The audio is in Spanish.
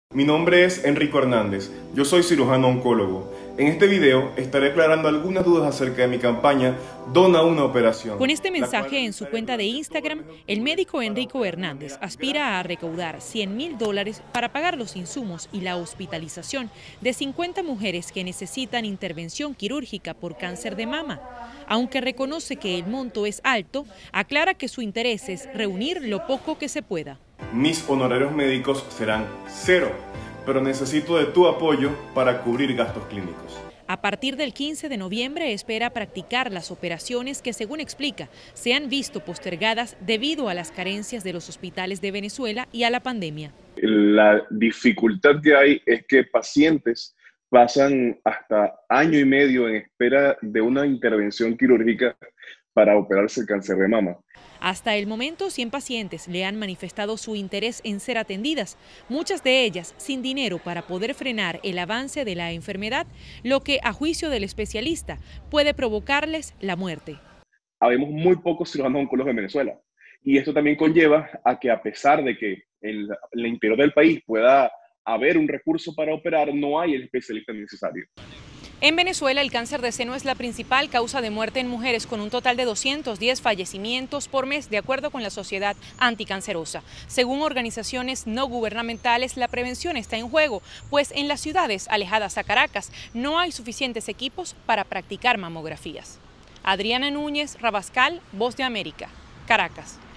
Mi nombre es Enrico Hernández, yo soy cirujano oncólogo. En este video estaré aclarando algunas dudas acerca de mi campaña Dona una operación. Con este mensaje en su cuenta de Instagram, el médico Enrico Hernández aspira a recaudar $100.000 para pagar los insumos y la hospitalización de 50 mujeres que necesitan intervención quirúrgica por cáncer de mama. Aunque reconoce que el monto es alto, aclara que su interés es reunir lo poco que se pueda. Mis honorarios médicos serán 0, pero necesito de tu apoyo para cubrir gastos clínicos. A partir del 15 de noviembre espera practicar las operaciones que, según explica, se han visto postergadas debido a las carencias de los hospitales de Venezuela y a la pandemia. La dificultad que hay es que pacientes pasan hasta año y medio en espera de una intervención quirúrgica para operarse el cáncer de mama. Hasta el momento, 100 pacientes le han manifestado su interés en ser atendidas, muchas de ellas sin dinero para poder frenar el avance de la enfermedad, lo que, a juicio del especialista, puede provocarles la muerte. Habemos muy pocos cirujanos oncólogos en Venezuela y esto también conlleva a que, a pesar de que en el interior del país pueda haber un recurso para operar, no hay el especialista necesario. En Venezuela, el cáncer de seno es la principal causa de muerte en mujeres, con un total de 210 fallecimientos por mes, de acuerdo con la Sociedad Anticancerosa. Según organizaciones no gubernamentales, la prevención está en juego, pues en las ciudades alejadas a Caracas no hay suficientes equipos para practicar mamografías. Adriana Núñez Rabascal, Voz de América, Caracas.